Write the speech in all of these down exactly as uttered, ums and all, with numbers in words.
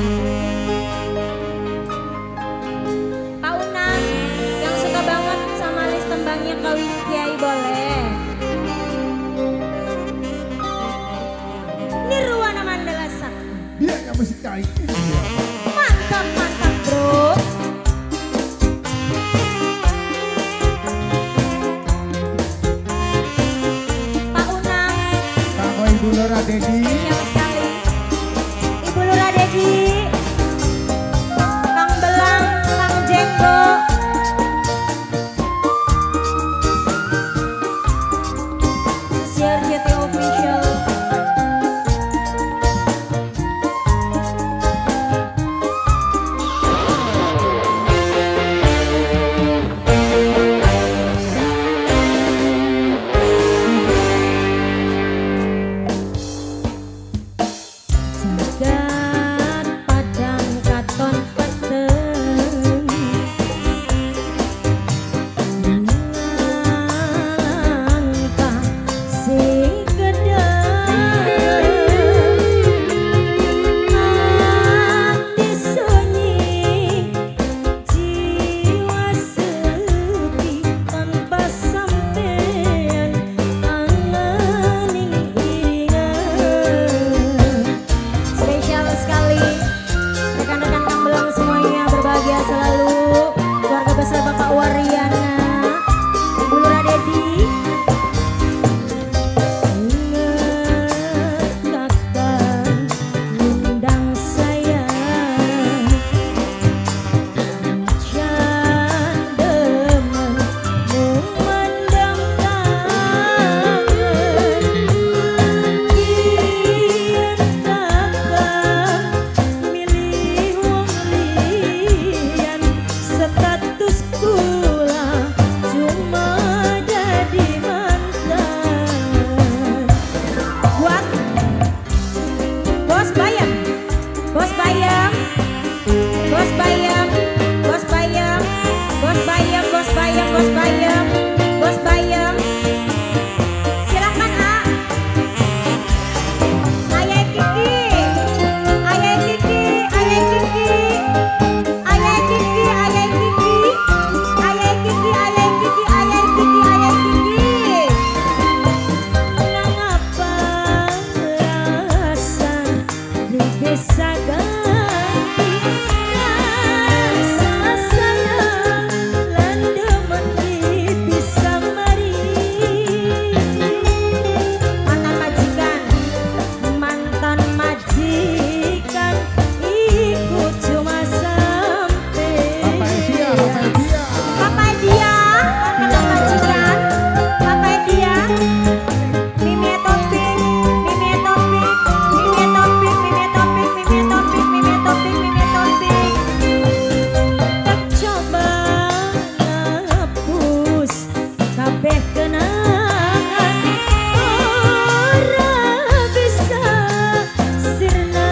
Pak Unang yang suka banget sama list tembangnya Kawi Kiai boleh. Nirwana Mandala Sakti. Dia yang mesti cari. Mantap, mantap bro. Pak Unang. Kamo Ibu Lora Dedi. Siap sekali. Ibu Lura Dedi. Kang Belang, Kang Jenggo. Siar J T Official. Jagat padang katon peteng langkah sing gedeng ati sunyi jiwa sepi tanpa sampean angening iringan. Spesial sekali rekan-rekan Kang Belang semuanya berbahagia selalu. Keluarga besar Bapak Waryana, Ibu Lura Dedi. Ingat kakak undang saya, hujan demen memandang kangen. Kian kakak milih wong liyan, status kula cuma jadi mantan. Buat Bos Bayam, Bos Bayam, Bos Bayam, Bos Bayam, Bos Bayam, Bos Bayam, Bos Bayam, Bos Bayam. Silakan A. Ayah Kiki, Ayah Kiki, Ayah Kiki, Ayah Kiki, Ayah Kiki, Ayah Kiki, Ayah Kiki, Ayah Kiki, Ayah Kiki. Nang apa rasa bisa ganti rasa sayang lan demen bisa mari. Mantan majikan, mantan majikan, ikut cuma sampai. Papa dia, Papa dia. Papa dia, mantan majikan, Papa dia. Mimi topik, Mimi topik, Mimi topik, Mimi topik, Mimi topik, Mimi topik, Mimi topik. Tak coba ngapus kabeh kenangan, ora bisa sirna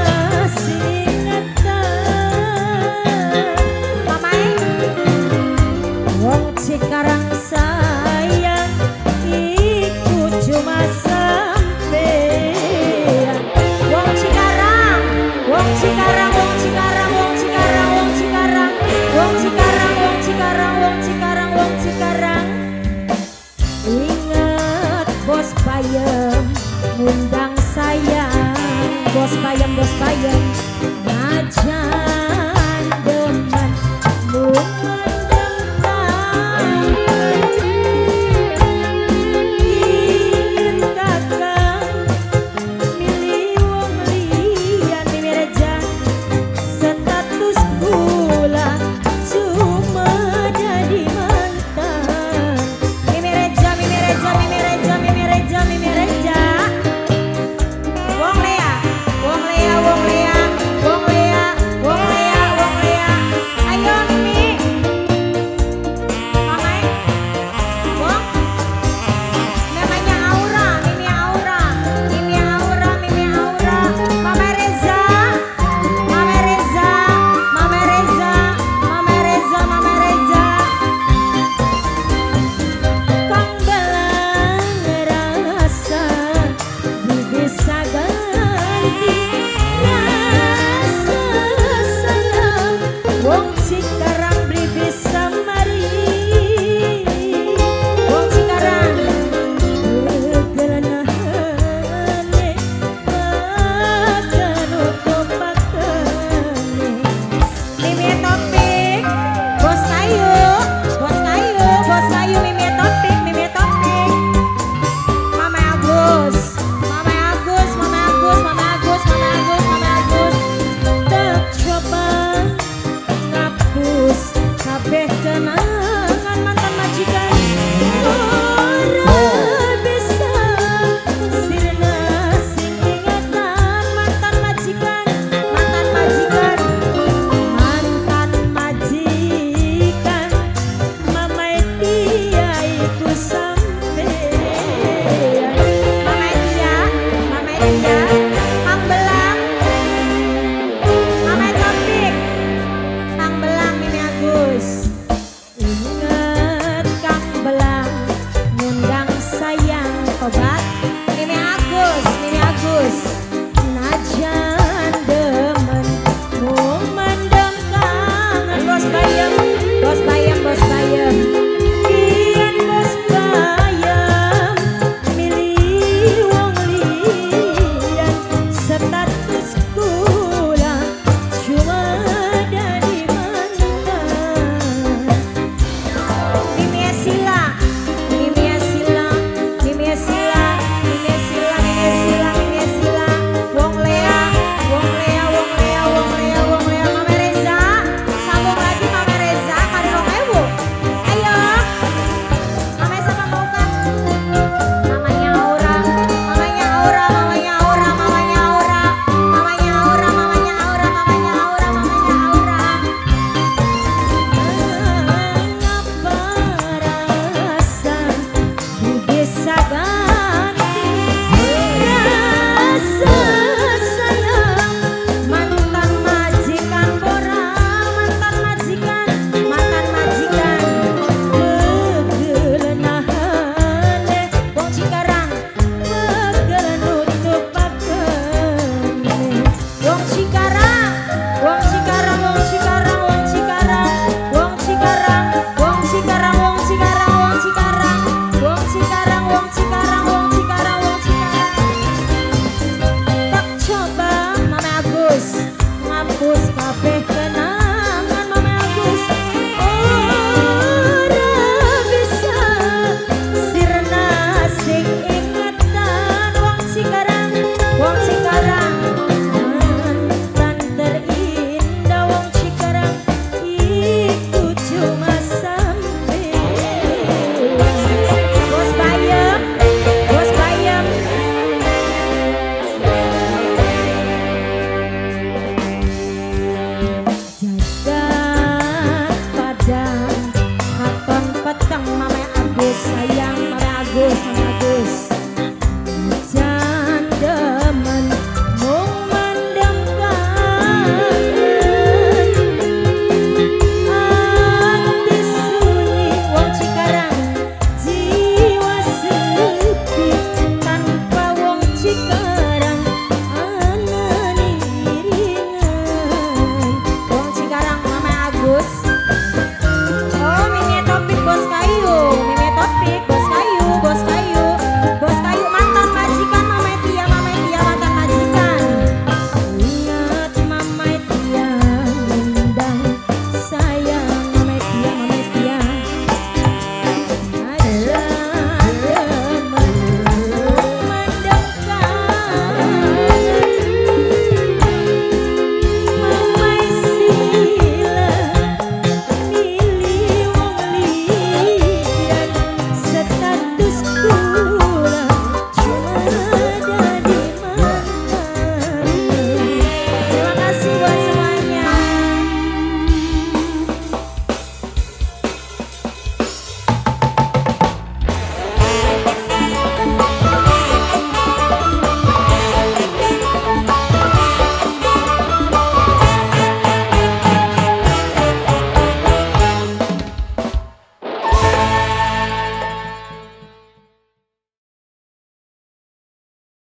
singatan. Mamae wong Cikarang sayang iku cuma sampean. Wong Cikarang, wong Cikarang, wong Cikarang, wong Cikarang, wong Cikarang, wong Cikarang, wong Cikarang, wong Cikarang, wong Cikarang. Ingat Bos Bayem ngundang saya, Bos Bayem, Bos Bayem.